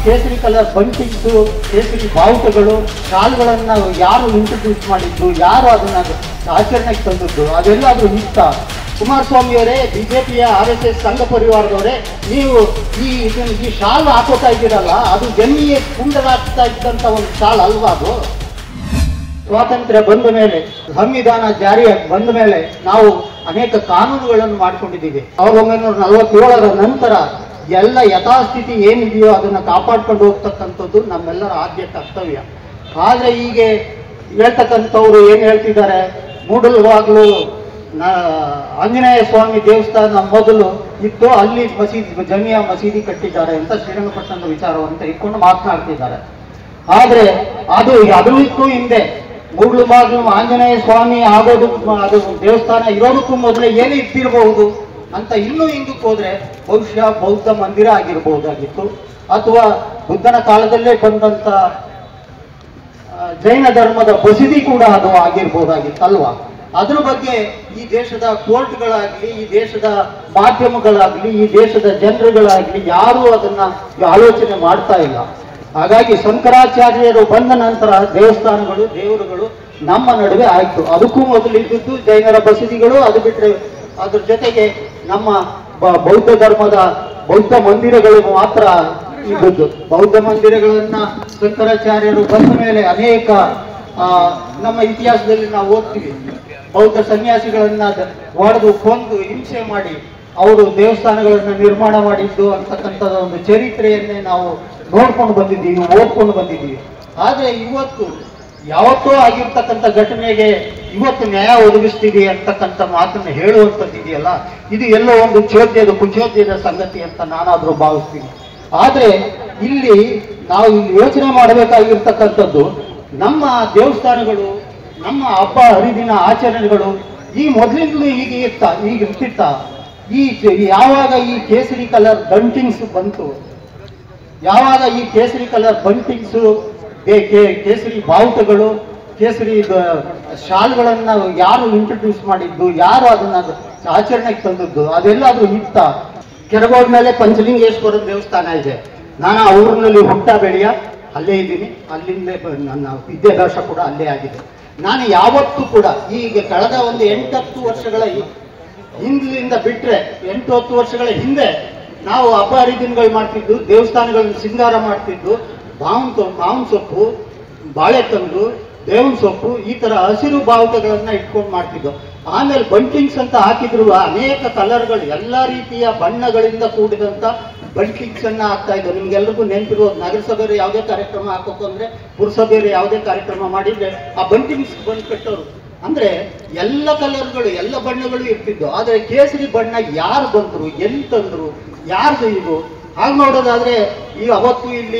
ಕೇಸರಿ colour buntings, ಕೇಸರಿ ಬಾವುಟಗಳು, ಶಾಲ್ಗಳನ್ನು ಯಾರು ಇಂಟ್ರೊಡ್ಯೂಸ್ ಮಾಡಿದ್ದು, ಯಾರು ಅದನ್ನು ಆಚರಣೆಗೆ ತಂದದ್ದು, ಅದೆಲ್ಲಾದರೂ ಇಷ್ಟ? ಕುಮಾರಸ್ವಾಮಿಯವರೇ, ಬಿಜೆಪಿಯ RSS ಸಂಘ ಪರಿವಾರದವರೇ, ನೀವು ಈ ಶಾಲ್ ಹಾಕೋತಾ ಇದ್ದೀರಲ್ಲ, ಅದು ಜನ್ಮಿಯ ಪುಂಡರಾಗ್ತಾ ಇದ್ದಂಥ ಒಂದು ಶಾಲ್ ಅಲ್ವಾ ಅದು? ಸ್ವಾತಂತ್ರ್ಯ ಬಂದ ಮೇಲೆ, ಸಂವಿಧಾನ ಜಾರಿಯಾಗಿ ಬಂದ ಮೇಲೆ ನಾವು ಅನೇಕ ಕಾನೂನುಗಳನ್ನು ಮಾಡಿಕೊಂಡಿದ್ದೀವಿ. 1947ರ ನಂತರ ಎಲ್ಲ ಯಥಾಸ್ಥಿತಿ ಏನಿದೆಯೋ ಅದನ್ನು ಕಾಪಾಡ್ಕೊಂಡು ಹೋಗ್ತಕ್ಕಂಥದ್ದು ನಮ್ಮೆಲ್ಲರ ಆದ್ಯ ಕರ್ತವ್ಯ. ಆದರೆ ಈಗ ಹೇಳ್ತಕ್ಕಂಥವ್ರು ಏನು ಹೇಳ್ತಿದ್ದಾರೆ, ಮೂಡಲವಾಗಲೂ ಆಂಜನೇಯ ಸ್ವಾಮಿ ದೇವಸ್ಥಾನ ಮೊದಲು ಇತ್ತು, ಅಲ್ಲಿ ಜಮಿಯಾ ಮಸೀದಿ ಕಟ್ಟಿದ್ದಾರೆ ಅಂತ ಶ್ರೀರಂಗಪಟ್ಟಣದ ವಿಚಾರವಂತ ಇಟ್ಕೊಂಡು ಮಾತನಾಡ್ತಿದ್ದಾರೆ. ಆದರೆ ಅದಕ್ಕೂ ಹಿಂದೆ ಮೂಡಲಬಾಗ್ಲು ಆಂಜನೇಯ ಸ್ವಾಮಿ ಆಗೋದು, ಅದು ದೇವಸ್ಥಾನ ಇರೋದಕ್ಕೂ ಮೊದಲೇ ಏನು ಇಟ್ಟಿರಬಹುದು ಅಂತ ಇನ್ನೂ ಹಿಂದಕ್ಕೆ ಹೋದ್ರೆ ಬಹುಶಃ ಬೌದ್ಧ ಮಂದಿರ ಆಗಿರಬಹುದಾಗಿತ್ತು, ಅಥವಾ ಬುದ್ಧನ ಕಾಲದಲ್ಲೇ ಬಂದಂತ ಜೈನ ಧರ್ಮದ ಬಸದಿ ಕೂಡ ಅದು ಆಗಿರ್ಬೋದಾಗಿತ್ತಲ್ವಾ? ಅದ್ರ ಬಗ್ಗೆ ಈ ದೇಶದ ಕೋರ್ಟ್ಗಳಾಗ್ಲಿ, ಈ ದೇಶದ ಮಾಧ್ಯಮಗಳಾಗ್ಲಿ, ಈ ದೇಶದ ಜನರುಗಳಾಗ್ಲಿ ಯಾರೂ ಅದನ್ನ ಆಲೋಚನೆ ಮಾಡ್ತಾ ಇಲ್ಲ. ಹಾಗಾಗಿ ಶಂಕರಾಚಾರ್ಯರು ಬಂದ ನಂತರ ದೇವಸ್ಥಾನಗಳು, ದೇವರುಗಳು ನಮ್ಮ ನಡುವೆ ಆಯ್ತು. ಅದಕ್ಕೂ ಮೊದಲು ಇದ್ದದ್ದು ಜೈನರ ಬಸದಿಗಳು, ಅದು ಬಿಟ್ಟರೆ ಅದ್ರ ಜೊತೆಗೆ ನಮ್ಮ ಬೌದ್ಧ ಧರ್ಮದ ಬೌದ್ಧ ಮಂದಿರಗಳು ಮಾತ್ರ ಇದ್ದದ್ದು. ಬೌದ್ಧ ಮಂದಿರಗಳನ್ನ ಶಂಕರಾಚಾರ್ಯರು ಬಂದ ಮೇಲೆ ಅನೇಕ ನಮ್ಮ ಇತಿಹಾಸದಲ್ಲಿ ನಾವು ಓದ್ತೀವಿ, ಬೌದ್ಧ ಸನ್ಯಾಸಿಗಳನ್ನ ಹೊಡೆದು ಕೊಂದು ಹಿಂಸೆ ಮಾಡಿ ಅವರು ದೇವಸ್ಥಾನಗಳನ್ನು ನಿರ್ಮಾಣ ಮಾಡಿದ್ದು ಅಂತಕ್ಕಂಥದ ಒಂದು ಚರಿತ್ರೆಯನ್ನೇ ನಾವು ನೋಡ್ಕೊಂಡು ಬಂದಿದ್ದೀವಿ, ಓದ್ಕೊಂಡು ಬಂದಿದ್ದೀವಿ. ಆದರೆ ಇವತ್ತು ಯಾವತ್ತೋ ಆಗಿರ್ತಕ್ಕಂಥ ಘಟನೆಗೆ ಇವತ್ತು ನ್ಯಾಯ ಒದಗಿಸ್ತೀವಿ ಅಂತಕ್ಕಂಥ ಮಾತನ್ನು ಹೇಳುವಂಥದ್ದಿದೆಯಲ್ಲ, ಇದು ಎಲ್ಲೋ ಒಂದು ಕುಚೋದ್ಯದ ಸಂಗತಿ ಅಂತ ನಾನಾದರೂ ಭಾವಿಸ್ತೀನಿ. ಆದರೆ ಇಲ್ಲಿ ನಾವು ಯೋಚನೆ ಮಾಡಬೇಕಾಗಿರ್ತಕ್ಕಂಥದ್ದು, ನಮ್ಮ ದೇವಸ್ಥಾನಗಳು, ನಮ್ಮ ಹಬ್ಬ ಹರಿದಿನ ಆಚರಣೆಗಳು ಈ ಮೊದಲಿಂದಲೂ ಈಗ ಇರ್ತಿತ್ತ? ಯಾವಾಗ ಈ ಕೇಸರಿ ಕಲರ್ ಬಂಟಿಂಗ್ಸ್ ಬಂತು, ಯಾವಾಗ ಈ ಕೇಸರಿ ಕಲರ್ ಬಂಟಿಂಗ್ಸು, ಕೇಸರಿ ಬಾವುಟಗಳು, ಕೇಸರಿ ಶಾಲ್ಗಳನ್ನು ಯಾರು ಇಂಟ್ರೊಡ್ಯೂಸ್ ಮಾಡಿದ್ದು, ಯಾರು ಅದನ್ನ ಆಚರಣೆಗೆ ತಂದದ್ದು, ಅದೆಲ್ಲಾದ್ರೂ ಇತ್ತ? ಕೆರಗೋಡ್ ಮೇಲೆ ಪಂಚಲಿಂಗೇಶ್ವರ ದೇವಸ್ಥಾನ ಇದೆ. ನಾನು ಆ ಊರಿನಲ್ಲಿ ಹುಟ್ಟ ಬೆಳೆಯ ಅಲ್ಲೇ ಇದ್ದೀನಿ, ಅಲ್ಲಿಂದ ನನ್ನ ವಿದ್ಯಾಭ್ಯಾಸ ಕೂಡ ಅಲ್ಲೇ ಆಗಿದೆ. ನಾನು ಯಾವತ್ತೂ ಕೂಡ ಈಗ ಕಳೆದ ಒಂದು 8-10 ವರ್ಷಗಳ ಹಿಂದಿನಿಂದ ಬಿಟ್ಟರೆ 8-10 ವರ್ಷಗಳ ಹಿಂದೆ ನಾವು ಹಬ್ಬ ಹರಿದಿನಗಳು ಮಾಡ್ತಿದ್ದು, ದೇವಸ್ಥಾನಗಳನ್ನು ಸಿಂಗಾರ ಮಾಡ್ತಿದ್ದು, ಮಾವಿನ ಸೊಪ್ಪು, ಬಾಳೆಕಂದು, ಬೇವಿನ ಸೊಪ್ಪು, ಈ ಥರ ಹಸಿರು ಬಾವುಟಗಳನ್ನು ಇಟ್ಕೊಂಡು ಮಾಡ್ತಿದ್ದು. ಆಮೇಲೆ ಬಂಟಿಂಗ್ಸ್ ಅಂತ ಹಾಕಿದ್ರು, ಅನೇಕ ಕಲರ್ಗಳು, ಎಲ್ಲ ರೀತಿಯ ಬಣ್ಣಗಳಿಂದ ಕೂಡಿದಂಥ ಬಂಟಿಂಗ್ಸನ್ನು ಹಾಕ್ತಾ ಇದ್ದು. ನಿಮ್ಗೆಲ್ರಿಗೂ ನೆನಪಿರೋದು, ನಗರಸಭೆಯವರು ಯಾವುದೇ ಕಾರ್ಯಕ್ರಮ ಹಾಕೋಕಂದ್ರೆ, ಪುರಸಭೆಯವರು ಯಾವುದೇ ಕಾರ್ಯಕ್ರಮ ಮಾಡಿದರೆ ಆ ಬಂಟಿಂಗ್ಸ್ ಬಂದು ಕಟ್ಟೋರು. ಅಂದರೆ ಎಲ್ಲ ಕಲರ್ಗಳು, ಎಲ್ಲ ಬಣ್ಣಗಳು ಇರ್ತಿದ್ದು. ಆದರೆ ಕೇಸರಿ ಬಣ್ಣ ಯಾರು ಬಂದರು, ಎಲ್ಲಿ ತಂದರು, ಯಾರ್ದು ಇದು? ಹಾಗೆ ನೋಡೋದಾದರೆ ಈಗ ಅವತ್ತು ಇಲ್ಲಿ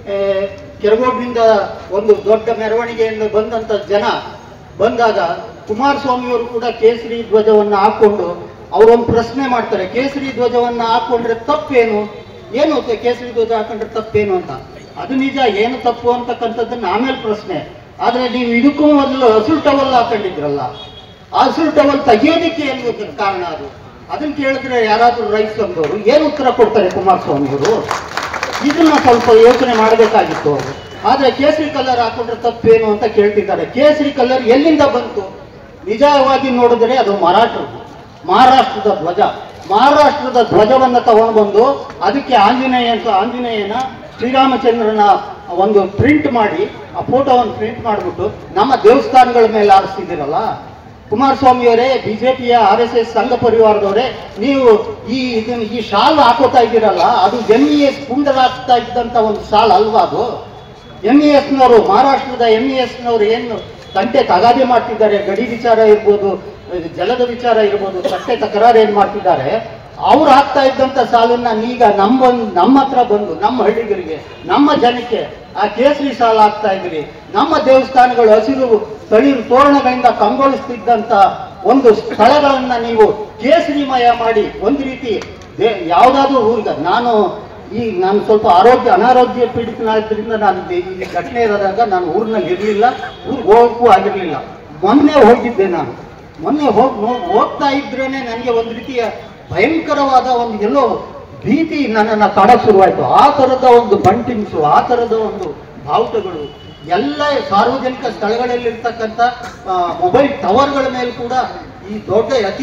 ಕೆರಗೋಡ್ನಿಂದ ಒಂದು ದೊಡ್ಡ ಮೆರವಣಿಗೆಯಿಂದ ಬಂದಂಥ ಜನ ಬಂದಾಗ ಕುಮಾರಸ್ವಾಮಿಯವರು ಕೂಡ ಕೇಸರಿ ಧ್ವಜವನ್ನು ಹಾಕ್ಕೊಂಡು ಅವರೊಂದು ಪ್ರಶ್ನೆ ಮಾಡ್ತಾರೆ, ಕೇಸರಿ ಧ್ವಜವನ್ನು ಹಾಕ್ಕೊಂಡ್ರೆ ತಪ್ಪೇನು, ಏನು ಕೇಸರಿ ಧ್ವಜ ಹಾಕೊಂಡ್ರೆ ತಪ್ಪೇನು ಅಂತ. ಅದು ನಿಜ, ಏನು ತಪ್ಪು ಅಂತಕ್ಕಂಥದ್ದನ್ನ ಆಮೇಲೆ ಪ್ರಶ್ನೆ. ಆದರೆ ನೀವು ಇದಕ್ಕೂ ಮೊದಲು ಹಸಿರು ಟವಲ್ ಹಾಕೊಂಡಿದ್ರಲ್ಲ, ಆ ಹಸಿರು ಟವಲ್ ತೆಗಿಯೋದಕ್ಕೆ ಏನು ಕಾರಣ? ಅದನ್ನು ಕೇಳಿದ್ರೆ ಯಾರಾದರೂ ರೈಸ್ ಅಂದವರು ಏನು ಉತ್ತರ ಕೊಡ್ತಾರೆ ಕುಮಾರಸ್ವಾಮಿಯವರು? ಇದನ್ನ ಸ್ವಲ್ಪ ಯೋಚನೆ ಮಾಡಬೇಕಾಗಿತ್ತು ಅವರು. ಆದರೆ ಕೇಸರಿ ಕಲರ್ ಹಾಕೊಂಡ್ರೆ ತಪ್ಪೇನು ಅಂತ ಕೇಳ್ತಿದ್ದಾರೆ. ಕೇಸರಿ ಕಲರ್ ಎಲ್ಲಿಂದ ಬಂತು? ನಿಜವಾಗಿ ನೋಡಿದ್ರೆ ಅದು ಮಹಾರಾಷ್ಟ್ರದ ಧ್ವಜ. ಮಹಾರಾಷ್ಟ್ರದ ಧ್ವಜವನ್ನು ತಗೊಂಡು ಬಂದು ಅದಕ್ಕೆ ಆಂಜನೇಯನ ಶ್ರೀರಾಮಚಂದ್ರನ ಒಂದು ಪ್ರಿಂಟ್ ಮಾಡಿ, ಆ ಫೋಟೋವನ್ನು ಪ್ರಿಂಟ್ ಮಾಡಿಬಿಟ್ಟು ನಮ್ಮ ದೇವಸ್ಥಾನಗಳ ಮೇಲೆ ಆರಿಸ್ತಿದ್ದೀರಲ್ಲ. ಕುಮಾರಸ್ವಾಮಿಯವರೇ, ಬಿಜೆಪಿಯ RSS ಸಂಘ ಪರಿವಾರದವರೇ, ನೀವು ಈ ಶಾಲ್ ಹಾಕೋತಾ ಇದ್ದೀರಲ್ಲ, ಅದು MES ಪುಂಡರಾಗ್ತಾ ಇದ್ದಂಥ ಒಂದು ಶಾಲ್ ಅಲ್ವಾ ಅದು? MESನವರು, ಮಹಾರಾಷ್ಟ್ರದ MESನವರು ಏನು ತಂಟೆ ತಗಾದೆ ಮಾಡ್ತಿದ್ದಾರೆ, ಗಡಿ ವಿಚಾರ ಇರ್ಬೋದು, ಜಲದ ವಿಚಾರ ಇರ್ಬೋದು, ತಟ್ಟೆ ತಕರಾರು ಏನು ಮಾಡ್ತಿದ್ದಾರೆ, ಅವ್ರು ಹಾಕ್ತಾ ಇದ್ದಂಥ ಸಾಲನ್ನ ಈಗ ನಮ್ಮ ಹತ್ರ ಬಂದು, ನಮ್ಮ ಹಳ್ಳಿಗರಿಗೆ, ನಮ್ಮ ಜನಕ್ಕೆ ಆ ಕೇಸರಿ ಸಾಲ ಹಾಕ್ತಾ ಇದ್ರಿ. ನಮ್ಮ ದೇವಸ್ಥಾನಗಳು ಹಸಿರು ತಳಿರು ತೋರಣಗಳಿಂದ ಕಂಗೊಳಿಸ್ತಿದ್ದಂಥ ಒಂದು ಸ್ಥಳಗಳನ್ನ ನೀವು ಕೇಸರಿಮಯ ಮಾಡಿ ಒಂದು ರೀತಿ ಯಾವುದಾದ್ರೂ ಊರಿಗೆ, ನಾನು ಸ್ವಲ್ಪ ಅನಾರೋಗ್ಯ ಪೀಡಿತನಾದ್ರಿಂದ ನಾನು ಈ ಘಟನೆ ಇರೋದಾಗ ನಾನು ಊರಿನಲ್ಲಿ ಇರಲಿಲ್ಲ, ಊರಿಗೆ ಹೋಗಕ್ಕೂ ಆಗಿರಲಿಲ್ಲ. ಮೊನ್ನೆ ಹೋಗಿದ್ದೆ ನಾನು. ಮೊನ್ನೆ ಹೋಗ್ತಾ ಇದ್ರೇನೆ ನನಗೆ ಒಂದು ರೀತಿಯ ಭಯಂಕರವಾದ ಒಂದು ಎಲ್ಲೋ ಭೀತಿ ನನ್ನನ್ನು ಕಾಡಕ್ಕೆ ಶುರುವಾಯಿತು. ಆ ಥರದ ಒಂದು ಬಂಟಿಂಗ್ಸು, ಆ ಥರದ ಒಂದು ಬಾವುಟಗಳು ಎಲ್ಲ ಸಾರ್ವಜನಿಕ ಸ್ಥಳಗಳಲ್ಲಿರ್ತಕ್ಕಂಥ ಮೊಬೈಲ್ ಟವರ್ಗಳ ಮೇಲೆ ಕೂಡ ಈ ದೊಡ್ಡ ಅತಿ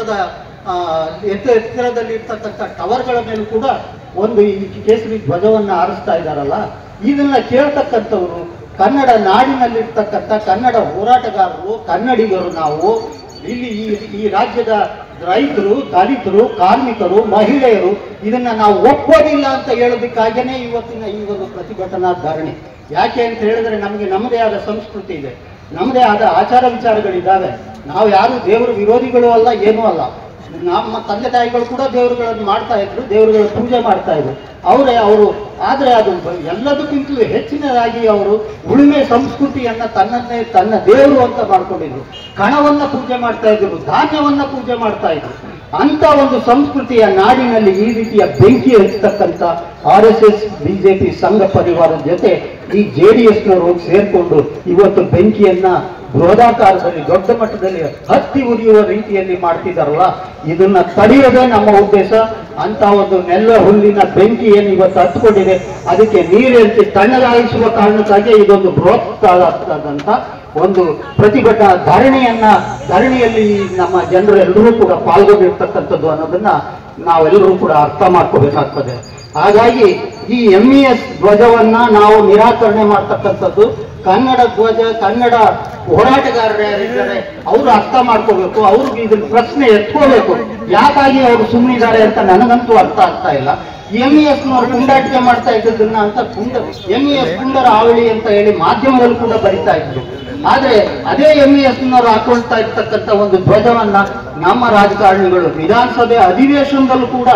ಎತ್ತರದಲ್ಲಿರ್ತಕ್ಕಂಥ ಟವರ್ಗಳ ಮೇಲೂ ಕೂಡ ಒಂದು ಈ ಕೇಸರಿ ಧ್ವಜವನ್ನು ಹಾರಿಸ್ತಾ ಇದ್ದಾರಲ್ಲ, ಇದನ್ನ ಕೇಳ್ತಕ್ಕಂಥವ್ರು ಕನ್ನಡ ನಾಡಿನಲ್ಲಿರ್ತಕ್ಕಂಥ ಕನ್ನಡ ಹೋರಾಟಗಾರರು, ಕನ್ನಡಿಗರು ನಾವು ಇಲ್ಲಿ ಈ ರಾಜ್ಯದ ರೈತರು, ದಲಿತರು, ಕಾರ್ಮಿಕರು, ಮಹಿಳೆಯರು ಇದನ್ನ ನಾವು ಒಪ್ಪೋದಿಲ್ಲ ಅಂತ ಹೇಳೋದಕ್ಕಾಗೇನೆ ಇವತ್ತಿನ ಈ ಒಂದು ಪ್ರತಿಭಟನಾ ಧರಣಿ. ಯಾಕೆ ಅಂತ ಹೇಳಿದ್ರೆ ನಮಗೆ ನಮ್ಮದೇ ಆದ ಸಂಸ್ಕೃತಿ ಇದೆ, ನಮ್ಮದೇ ಆದ ಆಚಾರ ವಿಚಾರಗಳಿದ್ದಾವೆ. ನಾವು ಯಾರು ದೇವರ ವಿರೋಧಿಗಳು ಅಲ್ಲ, ಏನೂ ಅಲ್ಲ. ನಮ್ಮ ತಂದೆ ತಾಯಿಗಳು ಕೂಡ ದೇವರುಗಳನ್ನು ಮಾಡ್ತಾ ಇದ್ರು, ದೇವರುಗಳ ಪೂಜೆ ಮಾಡ್ತಾ ಇದ್ರು ಅವರು. ಆದರೆ ಅದು ಎಲ್ಲದಕ್ಕಿಂತಲೂ ಹೆಚ್ಚಿನದಾಗಿ ಅವರು ಉಳುಮೆ ಸಂಸ್ಕೃತಿಯನ್ನ ತನ್ನ ದೇವರು ಅಂತ ಮಾಡ್ಕೊಂಡಿದ್ರು. ಕಣವನ್ನ ಪೂಜೆ ಮಾಡ್ತಾ ಇದ್ರು, ಧಾನ್ಯವನ್ನ ಪೂಜೆ ಮಾಡ್ತಾ ಇದ್ರು. ಅಂತ ಒಂದು ಸಂಸ್ಕೃತಿಯ ನಾಡಿನಲ್ಲಿ ಈ ರೀತಿಯ ಬೆಂಕಿ ಹಚ್ಚತಕ್ಕಂಥ RSS BJP ಸಂಘ ಪರಿವಾರದ ಜೊತೆ ಈ JDSನವರು ಸೇರ್ಕೊಂಡು ಇವತ್ತು ಬೆಂಕಿಯನ್ನ ಬೃಹದಾಕಾರದಲ್ಲಿ ದೊಡ್ಡ ಮಟ್ಟದಲ್ಲಿ ಹತ್ತಿ ಉರಿಯುವ ರೀತಿಯಲ್ಲಿ ಮಾಡ್ತಿದ್ದಾರಲ್ಲ, ಇದನ್ನ ತಡೆಯೋದೇ ನಮ್ಮ ಉದ್ದೇಶ. ಅಂತ ಒಂದು ನೆಲ್ಲ ಹುಲ್ಲಿನ ಬೆಂಕಿ ಏನು ಇವತ್ತು ಹತ್ಕೊಂಡಿದೆ ಅದಕ್ಕೆ ನೀರೆತ್ತಿ ತಣ್ಣಗಾಯಿಸುವ ಕಾರಣಕ್ಕಾಗಿ ಇದೊಂದು ಬೃಹತ್ತಾದಂತ ಒಂದು ಪ್ರತಿಭಟನಾ ಧರಣಿಯಲ್ಲಿ ನಮ್ಮ ಜನರು ಎಲ್ಲರೂ ಕೂಡ ಪಾಲ್ಗೊಂಡಿರ್ತಕ್ಕಂಥದ್ದು ಅನ್ನೋದನ್ನ ನಾವೆಲ್ಲರೂ ಕೂಡ ಅರ್ಥ ಮಾಡ್ಕೋಬೇಕಾಗ್ತದೆ. ಹಾಗಾಗಿ ಈ MES ಧ್ವಜವನ್ನ ನಾವು ನಿರಾಕರಣೆ ಮಾಡ್ತಕ್ಕಂಥದ್ದು, ಕನ್ನಡ ಧ್ವಜ, ಕನ್ನಡ ಹೋರಾಟಗಾರರು ಯಾರಿದ್ದಾರೆ ಅವರು ಅರ್ಥ ಮಾಡ್ಕೋಬೇಕು, ಅವ್ರಿಗೆ ಇದನ್ನ ಪ್ರಶ್ನೆ ಎತ್ಕೋಬೇಕು. ಯಾಕಾಗಿ ಅವರು ಸುಮ್ಮನಿದ್ದಾರೆ ಅಂತ ನನಗಂತೂ ಅರ್ಥ ಆಗ್ತಾ ಇಲ್ಲ. MESನವರು ಪುಂಡಾಟಿಕೆ ಮಾಡ್ತಾ ಇದ್ದದನ್ನ ಅಂತ MES ಪುಂಡರ ಆವಳಿ ಅಂತ ಹೇಳಿ ಮಾಧ್ಯಮದಲ್ಲಿ ಕೂಡ ಬರಿತಾ ಇದ್ರು. ಆದ್ರೆ ಅದೇ MESನವರು ಹಾಕೊಳ್ತಾ ಇರ್ತಕ್ಕಂಥ ಒಂದು ಧ್ವಜವನ್ನ ನಮ್ಮ ರಾಜಕಾರಣಿಗಳು ವಿಧಾನಸಭೆ ಅಧಿವೇಶನದಲ್ಲೂ ಕೂಡ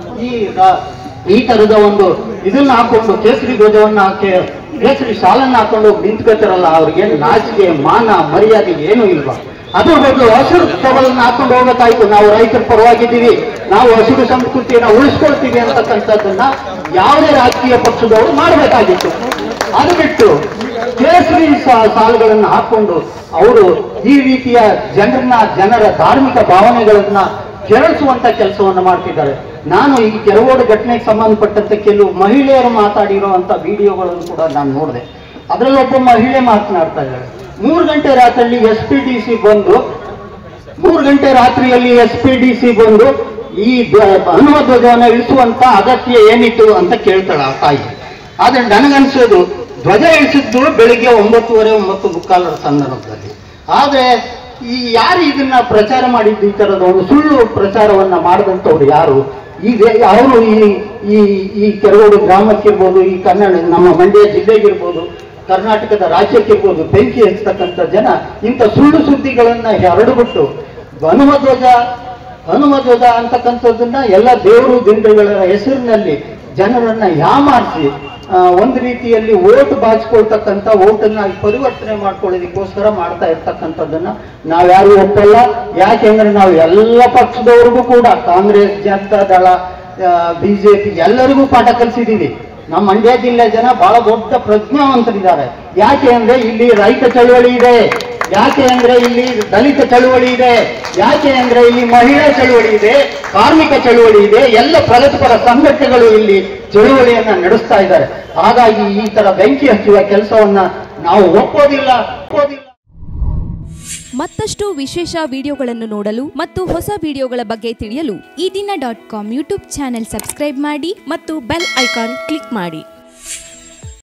ಈ ತರದ ಒಂದು ಇದನ್ನ ಹಾಕೊಂಡು ಕೇಸರಿ ಧ್ವಜವನ್ನ ಕೇಸರಿ ಶಾಲನ್ನ ಹಾಕೊಂಡು ನಿಂತ್ಕೊತಾರಲ್ಲ, ಅವ್ರಿಗೆ ನಾಚಿಕೆ, ಮಾನ, ಮರ್ಯಾದೆ ಏನೂ ಇಲ್ವಾ? ಅದ್ರ ಬಗ್ಗೆ ಹಸಿರು ಟವಲನ್ನ ಹಾಕೊಂಡು ಹೋಗಬೇಕಾಯ್ತು. ನಾವು ರೈತರ ಪರವಾಗಿದ್ದೀವಿ, ನಾವು ಹಸಿರು ಸಂಸ್ಕೃತಿಯನ್ನ ಉಳಿಸ್ಕೊಳ್ತೀವಿ ಅಂತಕ್ಕಂಥದ್ದನ್ನ ಯಾವುದೇ ರಾಜಕೀಯ ಪಕ್ಷದವರು ಮಾಡಬೇಕಾಗಿತ್ತು. ಅದು ಬಿಟ್ಟು ಕೇಸರಿ ಸಾಲುಗಳನ್ನು ಹಾಕೊಂಡು ಅವರು ಈ ರೀತಿಯ ಜನರ ಧಾರ್ಮಿಕ ಭಾವನೆಗಳನ್ನ ಕೆರಳಿಸುವಂತ ಕೆಲಸವನ್ನು ಮಾಡ್ತಿದ್ದಾರೆ. ನಾನು ಈ ಕೆರಗೋಡು ಘಟನೆಗೆ ಸಂಬಂಧಪಟ್ಟಂತೆ ಕೆಲವು ಮಹಿಳೆಯರು ಮಾತಾಡಿರುವಂತ ವಿಡಿಯೋಗಳನ್ನು ಕೂಡ ನಾನು ನೋಡಿದೆ. ಅದರಲ್ಲಿ ಒಬ್ಬ ಮಹಿಳೆ ಮಾತನಾಡ್ತಾ ಇದ್ದಾರೆ, 3 ಗಂಟೆ ರಾತ್ರಿಯಲ್ಲಿ SPDC ಬಂದು 3 ಗಂಟೆ ರಾತ್ರಿಯಲ್ಲಿ SPDC ಬಂದು ಈ ಹನುಮ ಧ್ವಜವನ್ನು ಇಳಿಸುವಂತ ಅಗತ್ಯ ಏನಿತ್ತು ಅಂತ ಕೇಳ್ತಾಳೆ ಆ ತಾಯಿ. ಆದ್ರೆ ನನಗನ್ಸೋದು ಧ್ವಜ ಇಳಿಸಿದ್ದು ಬೆಳಿಗ್ಗೆ 9:30, 9:45 ಸಂದರ್ಭದಲ್ಲಿ. ಆದ್ರೆ ಈ ಯಾರು ಇದನ್ನ ಪ್ರಚಾರ ಮಾಡಿದ್ದು, ಈ ತರದ ಒಂದು ಸುಳ್ಳು ಪ್ರಚಾರವನ್ನ ಮಾಡಿದಂಥವ್ರು ಯಾರು? ಅವರು ಈ ಕೆರಗೋಡು ಗ್ರಾಮಕ್ಕಿರ್ಬೋದು, ಈ ನಮ್ಮ ಮಂಡ್ಯ ಜಿಲ್ಲೆಗಿರ್ಬೋದು, ಕರ್ನಾಟಕದ ರಾಜ್ಯಕ್ಕಿರ್ಬೋದು ಬೆಂಕಿ ಹಚ್ಚತಕ್ಕಂಥ ಜನ ಇಂಥ ಸುಳ್ಳು ಸುದ್ದಿಗಳನ್ನ ಹರಡುಬಿಟ್ಟು ಹನುಮ ಧ್ವಜ ಅಂತಕ್ಕಂಥದ್ದನ್ನ ಎಲ್ಲ ದೇವರು ದಿಂಡುಗಳ ಹೆಸರಿನಲ್ಲಿ ಜನರನ್ನ ಯಾಮಾರಿಸಿ ಒಂದು ರೀತಿಯಲ್ಲಿ ಓಟ್ ಬಾಚಿಕೊಳ್ತಕ್ಕಂಥ ಓಟನ್ನ ಪರಿವರ್ತನೆ ಮಾಡ್ಕೊಳ್ಳೋದಕ್ಕೋಸ್ಕರ ಮಾಡ್ತಾ ಇರ್ತಕ್ಕಂಥದ್ದನ್ನ ನಾವ್ಯಾರು ಒಪ್ಪಲ್ಲ. ಯಾಕೆಂದ್ರೆ ನಾವು ಎಲ್ಲ ಪಕ್ಷದವ್ರಿಗೂ ಕೂಡ ಕಾಂಗ್ರೆಸ್, ಜನತಾ ದಳ, BJP ಎಲ್ಲರಿಗೂ ಪಾಠ ಕಲಿಸಿದೀವಿ. ನಮ್ಮ ಮಂಡ್ಯ ಜಿಲ್ಲೆ ಜನ ಬಹಳ ದೊಡ್ಡ ಪ್ರಜ್ಞಾವಂತರಿದ್ದಾರೆ. ಯಾಕೆ ಅಂದ್ರೆ ಇಲ್ಲಿ ರೈತ ಚಳವಳಿ ಇದೆ, ಯಾಕೆ ಅಂದ್ರೆ ಇಲ್ಲಿ ದಲಿತ ಚಳವಳಿ ಇದೆ, ಯಾಕೆ ಅಂದ್ರೆ ಇಲ್ಲಿ ಮಹಿಳಾ ಚಳವಳಿ ಇದೆ, ಕಾರ್ಮಿಕ ಚಳವಳಿ ಇದೆ, ಎಲ್ಲ ಪ್ರಗತಿಪರ ಸಂಘಟನೆಗಳು ಇಲ್ಲಿ ಚಳವಳಿಯನ್ನ ನಡೆಸ್ತಾ ಇದ್ದಾರೆ. ಹಾಗಾಗಿ ಈ ತರ ಬೆಂಕಿ ಹಚ್ಚುವ ಕೆಲಸವನ್ನ ನಾವು ಒಪ್ಪೋದಿಲ್ಲ. ಮತ್ತಷ್ಟು ವಿಶೇಷ ವಿಡಿಯೋಗಳನ್ನು ನೋಡಲು ಮತ್ತು ಹೊಸ ವಿಡಿಯೋಗಳ ಬಗ್ಗೆ ತಿಳಿಯಲು eDina.com ಯೂಟ್ಯೂಬ್ ಚಾನೆಲ್ ಸಬ್ಸ್ಕ್ರೈಬ್ ಮಾಡಿ ಮತ್ತು ಬೆಲ್ ಐಕಾನ್ ಕ್ಲಿಕ್ ಮಾಡಿ.